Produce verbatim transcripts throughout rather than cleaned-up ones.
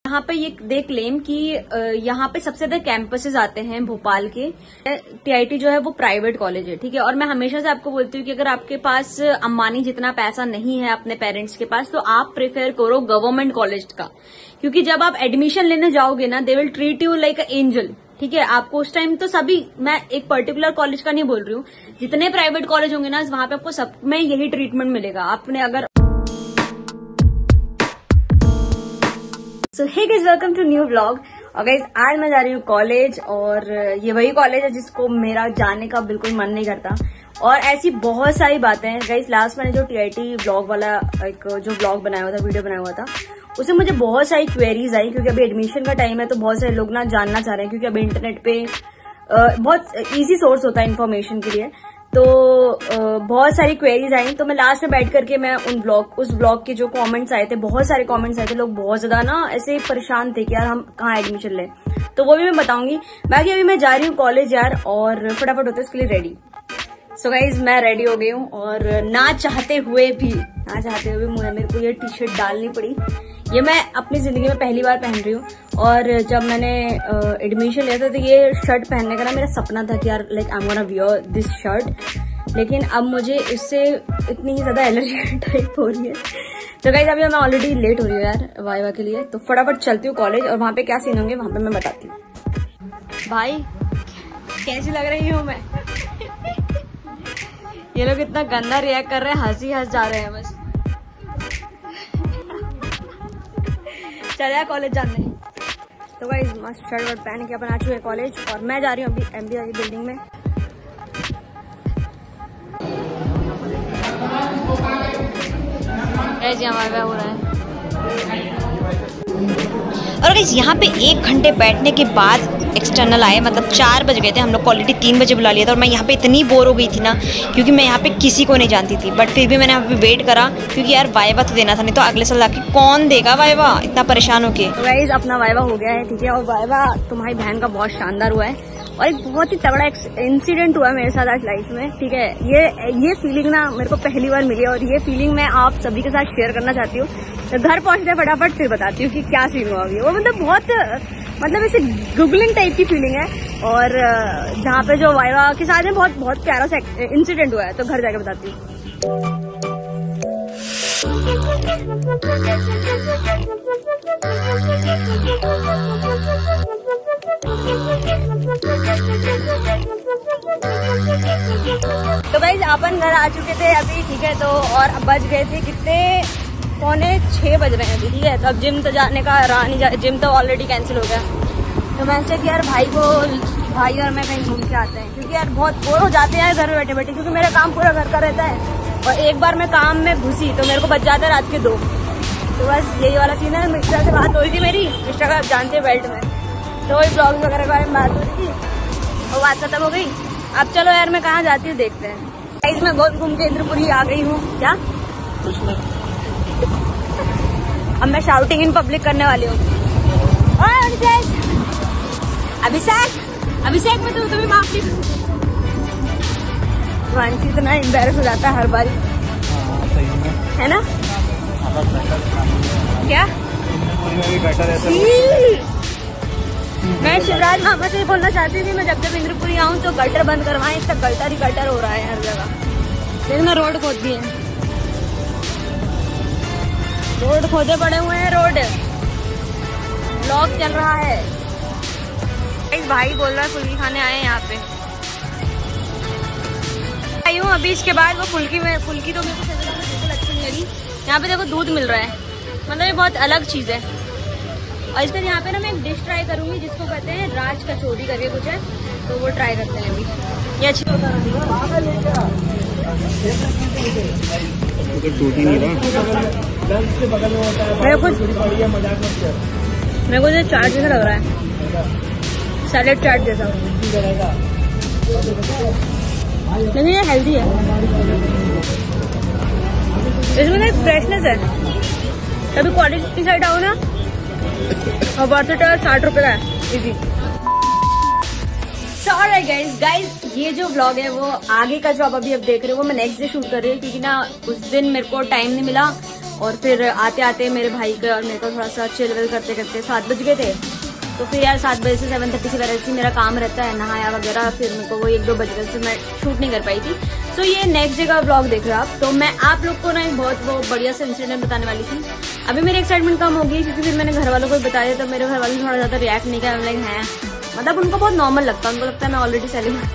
यहाँ पे ये दे क्लेम कि यहाँ पे सबसे ज्यादा कैंपसेस आते हैं भोपाल के। टीआईटी जो है वो प्राइवेट कॉलेज है, ठीक है। और मैं हमेशा से आपको बोलती हूँ कि अगर आपके पास अंबानी जितना पैसा नहीं है अपने पेरेंट्स के पास, तो आप प्रेफर करो गवर्नमेंट कॉलेज का, क्योंकि जब आप एडमिशन लेने जाओगे ना, they will treat you like a angel, ठीक है। आपको उस टाइम तो सभी, मैं एक पर्टिकुलर कॉलेज का नहीं बोल रही हूँ, जितने प्राइवेट कॉलेज होंगे ना वहां पे आपको सब में यही ट्रीटमेंट मिलेगा। आपने अगर so hey guys, welcome to new vlog. और गाइस आज मैं जा रही हूँ कॉलेज, और ये वही कॉलेज है जिसको मेरा जाने का बिल्कुल मन नहीं करता। और ऐसी बहुत सारी बातें हैं गाइस। लास्ट मैंने जो टीआईटी व्लॉग वाला एक जो व्लॉग बनाया हुआ था, वीडियो बनाया हुआ था, उसमें मुझे बहुत सारी क्वेरीज आई, क्योंकि अभी एडमिशन का टाइम है तो बहुत सारे लोग ना जानना चाह रहे हैं, क्योंकि अभी इंटरनेट पे बहुत इजी सोर्स होता है इन्फॉर्मेशन के लिए। तो बहुत सारी क्वेरीज आई, तो मैं लास्ट में बैठ करके मैं उन ब्लॉग उस ब्लॉग के जो कमेंट्स आए थे, बहुत सारे कमेंट्स आए थे, लोग बहुत ज्यादा ना ऐसे परेशान थे कि यार हम कहाँ एडमिशन लें, तो वो भी मैं बताऊंगी। बाकी अभी मैं जा रही हूँ कॉलेज यार, और फटाफट होते इसके लिए रेडी। सो गाइज मैं रेडी हो गई हूँ, और ना चाहते हुए भी ना चाहते हुए भी मुझे मेरे को ये टी शर्ट डालनी पड़ी। ये मैं अपनी जिंदगी में पहली बार पहन रही हूँ, और जब मैंने एडमिशन लिया था तो ये शर्ट पहनने का ना मेरा सपना था कि यार like I am gonna wear this shirt. लेकिन अब मुझे इससे इतनी ही ज्यादा एलर्जी टाइप हो रही है। तो गाइज अभी मैं ऑलरेडी लेट हो रही हूँ यार वाइवा के लिए, तो फटाफट चलती हूँ कॉलेज, और वहां पे क्या सीन होंगे वहां पे मैं बताती हूँ। भाई कैसी लग रही हूँ मैं? ये लोग इतना गंदा रिएक्ट कर रहे हैं, हंसी हंस जा रहे हैं बस। चलिए कॉलेज जाने। तो गाइस मस्त शर्ट वर्ट पहन के अपन आ चुके हैं कॉलेज, और मैं जा रही हूँ अभी एमबीए की बिल्डिंग में। गाइस यहाँ वाइवा हो रहा है, और गाइस यहाँ पे एक घंटे बैठने के बाद एक्सटर्नल आए, मतलब चार बज गए थे, हम लोग क्वालिटी तीन बजे बुला लिया था। और मैं यहाँ पे इतनी बोर हो गई थी ना, क्योंकि मैं यहाँ पे किसी को नहीं जानती थी, बट फिर भी मैंने यहाँ पे वेट करा, क्योंकि यार वाइवा तो देना था, नहीं तो अगले साल आके कौन देगा वाइवा, इतना परेशान होके। तो गाइस अपना वाइवा हो गया है, ठीक है। और वाइवा तुम्हारी बहन का बहुत शानदार हुआ है, और एक बहुत ही तगड़ा इंसिडेंट हुआ है मेरे साथ आज लाइफ में, ठीक है। ये ये फीलिंग ना मेरे को पहली बार मिली है, और ये फीलिंग मैं आप सभी के साथ शेयर करना चाहती हूँ। तो घर पहुंचते फटाफट फिर बताती हूँ कि क्या सीन हुआ अभी। वो मतलब बहुत मतलब ऐसे गुगलिंग टाइप की फीलिंग है, और जहाँ पे जो वाइवा के साथ में बहुत बहुत प्यारा सा इंसिडेंट हुआ है, तो घर जाके बताती हूँ। तो गाइस अपन घर आ चुके थे अभी, ठीक है। तो और बज गए थे कितने, पौने छह बज रहे हैं अभी, ठीक है। तो अब जिम तो जाने का रहा नहीं, जा, जिम तो ऑलरेडी कैंसिल हो गया। तो मैं सोचा कि यार भाई को भाई और मैं कहीं घूम के आते हैं, क्योंकि यार बहुत बोर हो जाते हैं घर में बैठे बैठे, क्योंकि मेरा काम पूरा घर का रहता है, और एक बार मैं काम में घुसी तो मेरे को बच जाता है रात के दो। तो बस यही वाला सीन है। मिस्टर से बात हो रही थी मेरी, मिस्टर का आप जानते हैं बेल्ट में, तो वही ब्लॉग वगैरह के बारे में बात हो रही थी, और बात खत्म हो गई। अब चलो यार मैं कहाँ जाती हूँ देखते हैं। गाइस मैं बहुत घूम के इंद्रपुरी आ गई हूँ। क्या अब मैं शाउटिंग इन पब्लिक करने वाली हूँ। अभिषेक अभिषेक में तो तुम्हें माफ नहीं, वांची इतना एम्बैरस हो जाता है हर बार, है ना? क्या मैं शिवराज मामा से बोलना चाहती थी, मैं जब जब इंद्रपुरी आऊँ तो गटर बंद करवाएं, इसका गटर ही गटर हो रहा है हर जगह। लेकिन रोड खोद दी है, रोड खोदे पड़े हुए हैं, रोड ब्लॉक चल रहा है। एक भाई बोल रहा है फुल्की खाने आए हैं यहाँ पे, आई हूँ अभी। इसके बाद वो फुल्की में फुल्की तो मेरे को बिल्कुल अच्छी नहीं लगी। यहाँ पे देखो दूध मिल रहा है, मतलब ये बहुत अलग चीज है। और इसके यहाँ पे ना मैं एक डिश ट्राई करूंगी जिसको कहते हैं राज कचौड़ी करके कुछ है, तो वो ट्राई करते हैं अभी। ये अच्छी मेरे कुछ मेरे को चाट जैसा लग रहा है, सैलेड चाट जैसा, लेकिन ये हेल्दी है, इसमें एक फ्रेशनेस है। कभी कॉलेज की साइड आओ ना, और बर्थडे साठ रुपए का है, इजी। सॉरी गाइस गाइस ये जो व्लॉग है वो आगे का जो आप अभी अब देख रहे हो वो मैं नेक्स्ट डे शूट कर रही हूँ, क्योंकि ना उस दिन मेरे को टाइम नहीं मिला, और फिर आते आते मेरे भाई के और मेरे को थोड़ा सा चिल विल करते करते सात बज गए थे। तो फिर यार सात बजे से सेवन थर्टी से वजह से मेरा काम रहता है, नहाया वगैरह, फिर मेरे को वो एक दो बजे से मैं शूट नहीं कर पाई थी। सो ये नेक्स्ट जगह ब्लॉग देख रहे हो आप। तो मैं आप लोग को ना एक बहुत वो बढ़िया सा इंसिडेंट बताने वाली थी। अभी मेरी एक्साइटमेंट कम हो गई क्योंकि फिर मैंने घर वालों को बताया, तो मेरे घर वाले थोड़ा ज्यादा रिएक्ट नहीं किया। लाइक है मतलब उनको बहुत नॉर्मल लगता है, उनको लगता है मैं ऑलरेडी सेलिब्रेट।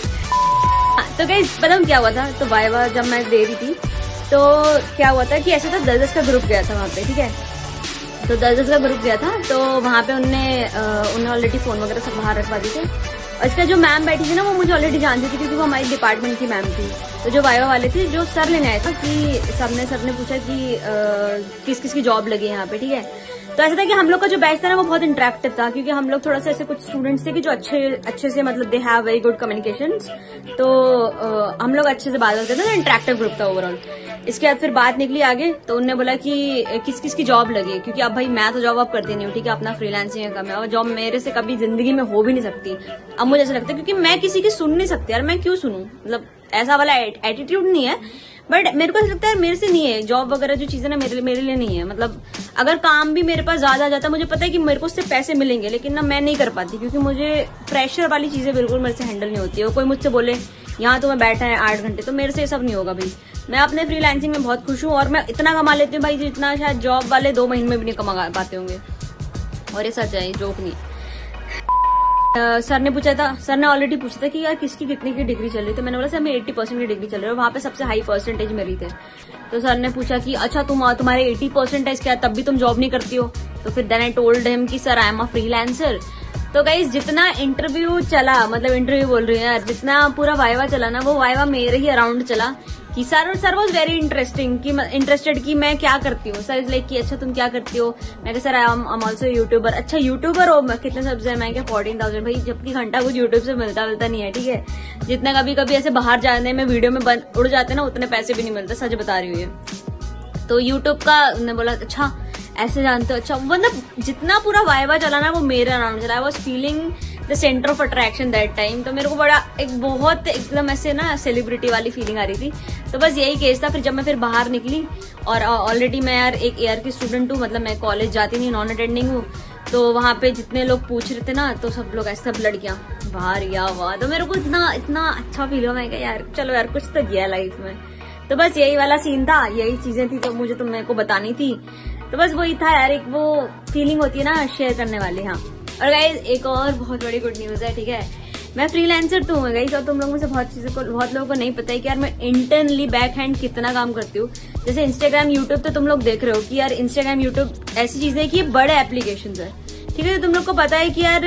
तो गाइस पता हूँ क्या हुआ था, तो वाइवा जब मैं दे रही थी तो क्या हुआ था कि ऐसा था दस दस का ग्रुप गया था वहाँ पे, ठीक है। तो दस दस का ग्रुप गया था, तो वहाँ पे उनने उन्हें ऑलरेडी फोन वगैरह सब बाहर रखवा दी थे। और इसका जो मैम बैठी थी ना वो मुझे ऑलरेडी जानती थी क्योंकि वो हमारी डिपार्टमेंट की मैम थी। तो जो वाइवा वाले थे जो सर लेने आए थे कि सबने सर ने पूछा कि आ, किस किस की जॉब लगी है यहाँ पे, ठीक है। तो ऐसा था कि हम लोग का जो बैच था ना वो बहुत इंटरेक्टिव था क्योंकि हम लोग थोड़ा सा ऐसे कुछ स्टूडेंट्स थे कि जो अच्छे अच्छे से मतलब they have very good communications. तो आ, हम लोग अच्छे से बात करते थे, तो इंटरेक्टिव ग्रुप था ओवरऑल। इसके बाद फिर बात निकली आगे, तो उन्होंने बोला कि किस किस की जॉब लगी, क्योंकि अब भाई मैं तो जॉब अब करती नहीं हूँ, ठीक है, अपना फ्रीलांसिंग है, कम है, और जॉब मेरे से कभी जिंदगी में हो भी नहीं सकती। अब मुझे ऐसा लगता है क्योंकि मैं किसी की सुन नहीं सकती यार, मैं क्यों सुनूं, मतलब ऐसा वाला एटीट्यूड नहीं है, बट मेरे को ऐसा लगता है मेरे से नहीं है जॉब वगैरह जो चीजें ना मेरे मेरे लिए नहीं है। मतलब अगर काम भी मेरे पास ज्यादा आ जाता है, मुझे पता है कि मेरे को उससे पैसे मिलेंगे, लेकिन ना मैं नहीं कर पाती क्योंकि मुझे प्रेशर वाली चीजें बिल्कुल मेरे से हैंडल नहीं होती है। कोई मुझसे बोले यहाँ तो मैं बैठा है आठ घंटे, तो मेरे से ये सब नहीं होगा भाई। मैं अपने फ्रीलांसिंग में बहुत खुश हूँ और मैं इतना कमा लेती हूँ भाई जितना शायद जॉब वाले दो महीने में भी नहीं कमा पाते होंगे, और ये सच है, जोक नहीं। Uh, सर ने पूछा था, सर ने ऑलरेडी पूछा था कि यार किसकी कितने की डिग्री चल रही, तो मैंने बोला सर मेरी अस्सी परसेंट की डिग्री चल रही है, वहां पे सबसे हाई परसेंटेज मेरी थे। तो सर ने पूछा कि अच्छा तुम तुम्हारे अस्सी परसेंटेज क्या तब भी तुम जॉब नहीं करती हो? तो फिर देन आई टोल्ड हिम कि sir I am a freelancer. तो गाइस जितना इंटरव्यू चला, मतलब इंटरव्यू बोल रही है यार, जितना पूरा वाइवा चला ना, वो वाइवा मेरे ही अराउंड चला कि sir sir was very interesting कि इंटरेस्टेड कि मैं क्या करती हूँ। सर इज लाइक कि अच्छा तुम क्या करती हो? मैं कहा sir I am also YouTuber. अच्छा यूट्यूबर हो, कितने सब्जेक्ट है? मैं क्या फोर्टीन थाउजेंड भाई, जबकि घंटा कुछ यूट्यूब से मिलता मिलता नहीं है, ठीक है। जितना कभी कभी ऐसे बाहर जाने में वीडियो में उड़ जाते ना, उतने पैसे भी नहीं मिलते, सच बता रही हूँ। तो यूट्यूब का उन्होंने बोला अच्छा ऐसे जानते हो, अच्छा मतलब जितना पूरा वाइवा चला ना वो मेरे अराउंड चला। I was feeling the centre of attraction that time. तो मेरे को बड़ा एक बहुत एकदम ऐसे ना सेलिब्रिटी वाली फीलिंग आ रही थी। तो बस यही केस था। फिर जब मैं फिर बाहर निकली, और ऑलरेडी मैं यार एक ईयर की स्टूडेंट हूँ, मतलब मैं कॉलेज जाती नहीं, नॉन अटेंडिंग हूँ। तो वहां पे जितने लोग पूछ रहे थे ना, तो सब लोग ऐसे सब लड़कियां बाहर या वाह, तो मेरे को इतना इतना अच्छा फील हुआ। मैं यार चलो यार कुछ तो गया लाइफ में। तो बस यही वाला सीन था, यही चीजें थी तो मुझे तुम मेरे को बतानी थी। तो बस वही था यार, एक वो फीलिंग होती है ना शेयर करने वाली। हाँ, और गाइज एक और बहुत बड़ी गुड न्यूज है, ठीक है। मैं फ्रीलांसर तो हूँ गाइज, और तुम लोगों में से बहुत चीजों को बहुत लोगों को नहीं पता है कि यार मैं इंटरनली बैक हैंड कितना काम करती हूँ। जैसे इंस्टाग्राम यूट्यूब तो तुम लोग देख रहे हो कि यार इंस्टाग्राम यूट्यूब ऐसी चीज है कि ये बड़े एप्लीकेशन है, ठीक है। तो तुम लोग को पता है कि यार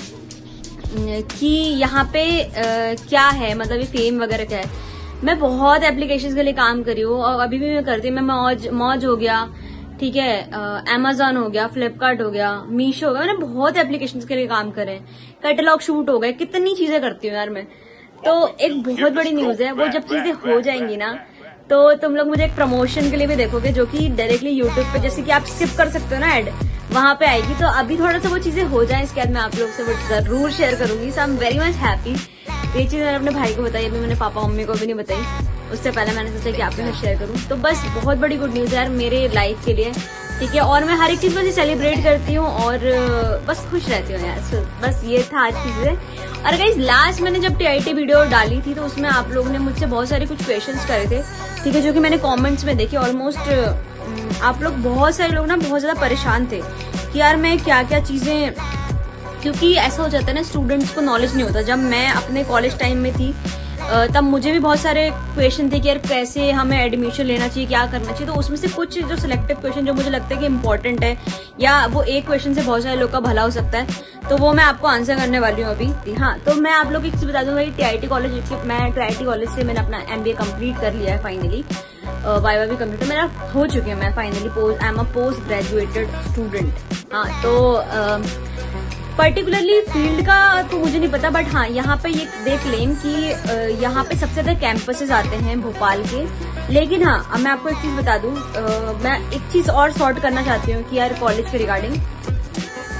कि यहाँ पे आ, क्या है, मतलब ये फेम वगैरह क्या है। मैं बहुत एप्लीकेशंस के लिए काम करी हूँ और अभी भी मैं करती हूँ। मैं मौज मौज हो गया, ठीक है, अमेजोन हो गया, फ्लिपकार्ट हो गया, मीशो हो गया, मैंने बहुत एप्लीकेशंस के लिए काम करे। कैटलॉग शूट हो गए, कितनी चीजें करती हूँ यार मैं। तो एक बहुत बड़ी न्यूज है, वो जब चीजें हो जाएंगी ना, तो तुम लोग मुझे एक प्रमोशन के लिए भी देखोगे, जो कि डायरेक्टली यूट्यूब पे जैसे कि आप स्किप कर सकते हो ना एड, वहां पे आएगी। तो अभी थोड़ा सा वो चीजें हो जाए, इसके बाद मैं आप लोग से वो जरूर शेयर करूंगी। So I am very much happy. ये चीज मैंने अपने भाई को बताई, अभी मैंने पापा मम्मी को भी नहीं बताई, उससे पहले मैंने सोचा कि आपके साथ शेयर करूं। तो बस बहुत बड़ी गुड न्यूज है यार मेरे लाइफ के लिए, ठीक है। और मैं हर एक चीज बस सेलिब्रेट करती हूँ और बस खुश रहती हूँ यार। so, बस ये था आज की चीजें। और गाइस लास्ट मैंने जब टीआईटी वीडियो डाली थी, तो उसमें आप लोगों ने मुझसे बहुत सारे कुछ क्वेश्चंस करे थे, ठीक है, जो कि मैंने कमेंट्स में देखे। ऑलमोस्ट आप लोग बहुत सारे लोग ना बहुत ज्यादा परेशान थे कि यार मैं क्या क्या चीजें, क्योंकि ऐसा हो जाता है ना स्टूडेंट्स को नॉलेज नहीं होता। जब मैं अपने कॉलेज टाइम में थी तब मुझे भी बहुत सारे क्वेश्चन थे कि यार कैसे हमें एडमिशन लेना चाहिए, क्या करना चाहिए। तो उसमें से कुछ जो सिलेक्टिव क्वेश्चन जो मुझे लगता है कि इम्पोर्टेंट है, या वो एक क्वेश्चन से बहुत सारे लोग का भला हो सकता है, तो वो मैं आपको आंसर करने वाली हूँ अभी। हाँ, तो मैं आप लोग को एक चीज बता दूँ भाई, टीआईटी कॉलेज मैं टीआईटी कॉलेज से मैंने अपना एमबीए कंप्लीट कर लिया है फाइनली। वाइवा भी कंप्लीट मेरा हो चुकी है, मैं finally post I am a post graduated student. हाँ, तो पर्टिकुलरली फील्ड का तो मुझे नहीं पता, बट हाँ यहाँ पे ये देख लें कि यहाँ पे सबसे ज्यादा कैंपसेस आते हैं भोपाल के। लेकिन हाँ, मैं आपको एक चीज बता दूं, मैं एक चीज और सॉर्ट करना चाहती हूँ कि यार कॉलेज के रिगार्डिंग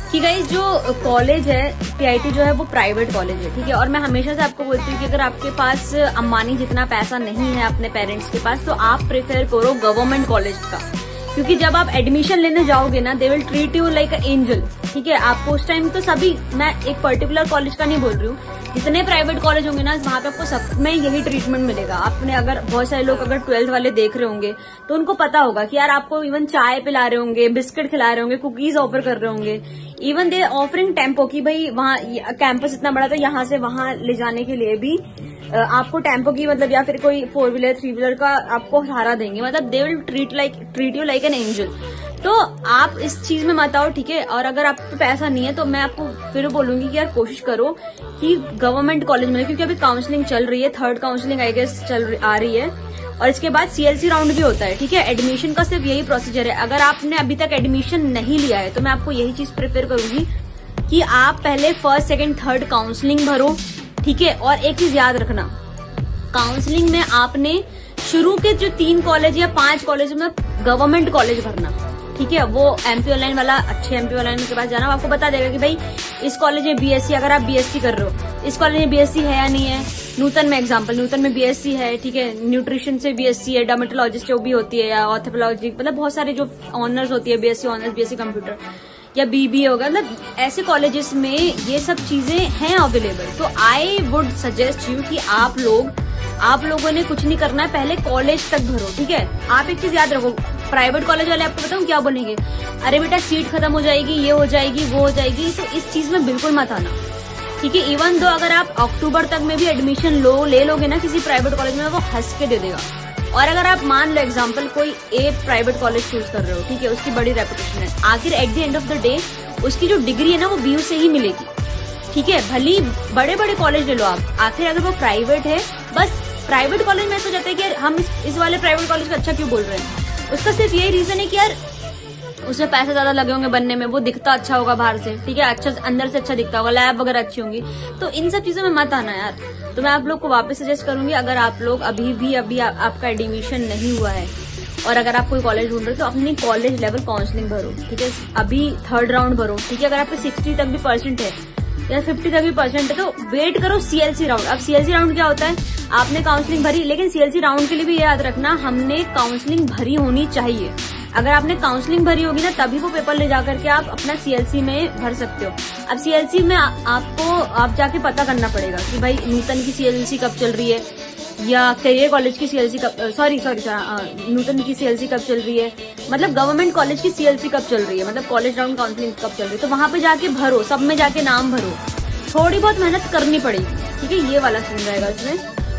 कि गाइस जो कॉलेज है पीआईटी जो है वो प्राइवेट कॉलेज है, ठीक है। और मैं हमेशा से आपको बोलती हूँ कि अगर आपके पास अंबानी जितना पैसा नहीं है अपने पेरेंट्स के पास, तो आप प्रेफर करो गवर्नमेंट कॉलेज का, क्योंकि जब आप एडमिशन लेने जाओगे ना, they will treat you like a angel, ठीक है। आपको उस टाइम तो सभी, मैं एक पर्टिकुलर कॉलेज का नहीं बोल रही हूँ, जितने प्राइवेट कॉलेज होंगे ना वहाँ पे आपको सब में यही ट्रीटमेंट मिलेगा। आपने अगर बहुत सारे लोग अगर ट्वेल्थ वाले देख रहे होंगे तो उनको पता होगा कि यार आपको इवन चाय पिला रहे होंगे, बिस्किट खिला रहे होंगे, कुकीज ऑफर कर रहे होंगे, इवन दे ऑफरिंग टेम्पो की भाई वहाँ कैंपस इतना बड़ा था, यहाँ से वहाँ ले जाने के लिए भी आपको टेम्पो की मतलब या फिर कोई फोर व्हीलर थ्री व्हीलर का आपको सहारा देंगे, मतलब they will treat like treat you like an angel. तो आप इस चीज में मत आओ, ठीक है। और अगर आप पे पैसा नहीं है तो मैं आपको फिर बोलूंगी कि यार कोशिश करो कि गवर्नमेंट कॉलेज में, क्योंकि अभी काउंसलिंग चल रही है, थर्ड काउंसलिंग आई गेस चल आ रही है, और इसके बाद सीएलसी राउंड भी होता है, ठीक है। एडमिशन का सिर्फ यही प्रोसीजर है। अगर आपने अभी तक एडमिशन नहीं लिया है तो मैं आपको यही चीज प्रेफर करूंगी कि आप पहले फर्स्ट सेकेंड थर्ड काउंसलिंग भरो, ठीक है। और एक चीज याद रखना, काउंसलिंग में आपने शुरू के जो तीन कॉलेज या पांच कॉलेज में गवर्नमेंट कॉलेज भरना, ठीक है। वो एमपी ऑनलाइन वाला, अच्छे एमपी ऑनलाइन के पास जाना, वो आपको बता देगा कि भाई इस कॉलेज में बीएससी, अगर आप बीएससी कर रहे हो, इस कॉलेज में बीएससी है या नहीं है। नूतन में एग्जांपल, नूतन में बीएससी है, ठीक है। न्यूट्रिशन से बीएससी है, डर्मेटोलॉजिस्ट जो भी होती है, या ऑर्थोपेडोलॉजी, मतलब बहुत सारे जो ऑनर्स होती है, बीएससी ऑनर्स, बीएससी कंप्यूटर या बीबीए होगा, मतलब ऐसे कॉलेजेस में ये सब चीजें हैं अवेलेबल। तो आई वुड सजेस्ट यू कि आप लोग आप लोगों ने कुछ नहीं करना है, पहले कॉलेज तक भरो, ठीक है। आप एक चीज याद रखो, प्राइवेट कॉलेज वाले आपको बताऊं क्या बोलेंगे, अरे बेटा सीट खत्म हो जाएगी, ये हो जाएगी, वो हो जाएगी, तो इस चीज में बिल्कुल मत आना, ठीक है। इवन दो अगर आप अक्टूबर तक में भी एडमिशन लो ले लोगे ना किसी प्राइवेट कॉलेज में, वो हंस के दे देगा। और अगर आप मान लो एग्जाम्पल कोई ए प्राइवेट कॉलेज चूज कर रहे हो, ठीक है, उसकी बड़ी रेपुटेशन है, आखिर at the end of the day उसकी जो डिग्री है ना वो बीयू से ही मिलेगी, ठीक है। भली बड़े बड़े कॉलेज ले लो आप, आखिर अगर वो प्राइवेट है, बस प्राइवेट कॉलेज में ऐसा जाता है कि यार हम इस, इस वाले प्राइवेट कॉलेज का अच्छा क्यों बोल रहे हैं, उसका सिर्फ यही रीजन है कि यार उसमें पैसे ज्यादा लगे होंगे बनने में, वो दिखता अच्छा होगा बाहर से, ठीक है, अच्छा अंदर से अच्छा दिखता होगा, लैब वगैरह अच्छी होंगी। तो इन सब चीजों में मत आना यार। तो मैं आप लोग को वापस सजेस्ट करूंगी, अगर आप लोग अभी भी अभी आ, आपका एडमिशन नहीं हुआ है और अगर आप कोई कॉलेज ढूंढ रहे हो तो अपनी कॉलेज लेवल काउंसलिंग भरो, ठीक है। अभी थर्ड राउंड भरो, ठीक है। अगर आपके सिक्सटी तक भी परसेंट है या फिफ्टी तक भी परसेंट है तो वेट करो सीएलसी राउंड। अब सीएलसी राउंड क्या होता है, आपने काउंसलिंग भरी, लेकिन सीएलसी राउंड के लिए भी याद रखना हमने काउंसलिंग भरी होनी चाहिए। अगर आपने काउंसलिंग भरी होगी ना तभी वो पेपर ले जाकर के आप अपना सीएलसी में भर सकते हो। अब सीएलसी में आ, आपको आप जाके पता करना पड़ेगा कि भाई नूतन की सीएलसी कब चल रही है या करियर कॉलेज की सीएलसी कब, सॉरी सॉरी नूतन की सीएलसी कब चल रही है, मतलब गवर्नमेंट कॉलेज की सीएलसी कब चल रही है, मतलब कॉलेज राउंड काउंसलिंग कब चल रही है। तो वहां पे जाके भरो, सब में जाके नाम भरो, थोड़ी बहुत मेहनत करनी पड़ेगी, ठीक है। ये वाला सीन रहेगा इसमें।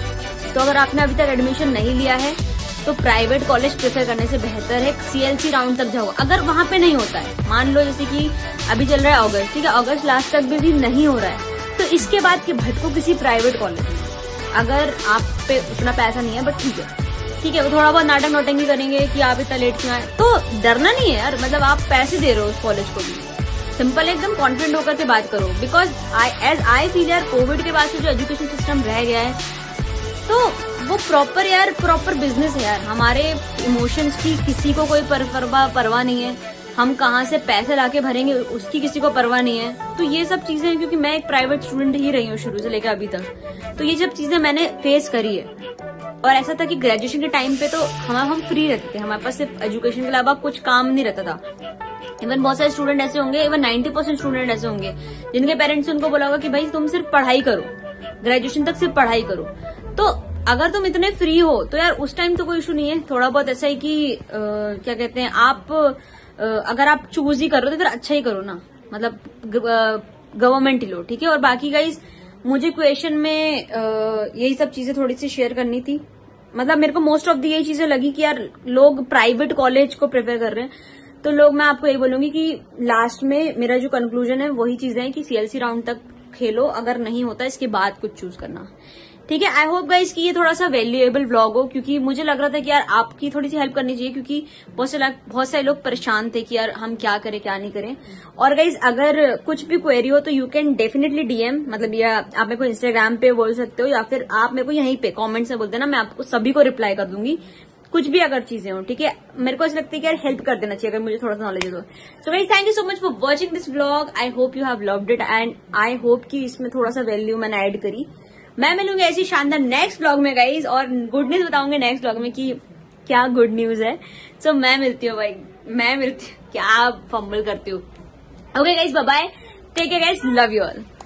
तो अगर आपने अभी तक एडमिशन नहीं लिया है तो प्राइवेट कॉलेज प्रेफर करने से बेहतर है सीएलसी राउंड तक जाओ। अगर वहां पे नहीं होता है, मान लो जैसे कि अभी चल रहा है अगस्त, ठीक है, अगस्त लास्ट तक भी, भी नहीं हो रहा है तो इसके बाद के भटको किसी प्राइवेट कॉलेज में। अगर आप पे उतना पैसा नहीं है बट ठीक है, ठीक है, वो थोड़ा बहुत नाटक नोटंगी करेंगे कि आप इतना लेट क्यों आए, तो डरना नहीं है यार, मतलब आप पैसे दे रहे हो उस कॉलेज को भी, सिंपल एकदम कॉन्फिडेंट होकर के बात करो। Because I as I feel यार कोविड के बाद से जो एजुकेशन सिस्टम रह गया है तो वो प्रॉपर यार प्रॉपर बिजनेस है यार। हमारे इमोशंस की किसी को कोई परवाह परवाह नहीं है, हम कहाँ से पैसे लाके भरेंगे उसकी किसी को परवाह नहीं है। तो ये सब चीजें, क्योंकि मैं एक प्राइवेट स्टूडेंट ही रही हूँ शुरू से लेकर अभी तक, तो ये सब चीजें मैंने फेस करी है। और ऐसा था कि ग्रेजुएशन के टाइम पे तो हम हम फ्री रहते थे, हमारे पास सिर्फ एजुकेशन के अलावा कुछ काम नहीं रहता था। इवन बहुत सारे स्टूडेंट ऐसे होंगे, इवन नाइन्टी परसेंट स्टूडेंट ऐसे होंगे जिनके पेरेंट्स उनको बोला होगा कि भाई तुम सिर्फ पढ़ाई करो, ग्रेजुएशन तक सिर्फ पढ़ाई करो। तो अगर तुम इतने फ्री हो तो यार उस टाइम तो कोई इशू नहीं है। थोड़ा बहुत ऐसा है कि आ, क्या कहते हैं, आप आ, अगर आप चूज ही कर रहे हो तो फिर अच्छा ही करो ना, मतलब गवर्नमेंट ही लो, ठीक है। और बाकी गाइज मुझे क्वेश्चन में आ, यही सब चीजें थोड़ी सी शेयर करनी थी। मतलब मेरे को मोस्ट ऑफ दी यही चीजें लगी कि यार लोग प्राइवेट कॉलेज को प्रेफर कर रहे हैं। तो लोग, मैं आपको यही बोलूंगी कि लास्ट में मेरा जो कंक्लूजन है वही चीजें हैं कि सीएलसी राउंड तक खेलो, अगर नहीं होता इसके बाद कुछ चूज करना, ठीक है। आई होप गाइज कि ये थोड़ा सा वैल्यूएबल व्लॉग हो, क्योंकि मुझे लग रहा था कि यार आपकी थोड़ी सी हेल्प करनी चाहिए, क्योंकि बहुत से बहुत सारे लोग परेशान थे कि यार हम क्या करें क्या नहीं करें। और गाइज अगर कुछ भी क्वेरी हो तो यू कैन डेफिनेटली डीएम, मतलब या आप मेरे को इंस्टाग्राम पे बोल सकते हो या फिर आप मेरे को यहीं पे कॉमेंट्स में बोलते हैं ना, मैं आपको सभी को रिप्लाई कर दूंगी। कुछ भी अगर चीजें हो, ठीक है, मेरे को ऐसा लगता है कि यार हेल्प कर देना चाहिए अगर मुझे थोड़ा सा नॉलेज है तो। So guys thank you so much for watching this vlog. I hope you have loved it and I hope कि इसमें थोड़ा सा वैल्यू मैंने ऐड करी। मैं मिलूंगी ऐसी शानदार नेक्स्ट व्लॉग में गाइज, और गुड न्यूज बताऊंगी नेक्स्ट व्लॉग में कि क्या गुड न्यूज है। सो so, मैं मिलती हूँ भाई, मैं मिलती हूँ, क्या फंबल करती हूँ। Okay guys, bye bye, take care guys, love you all.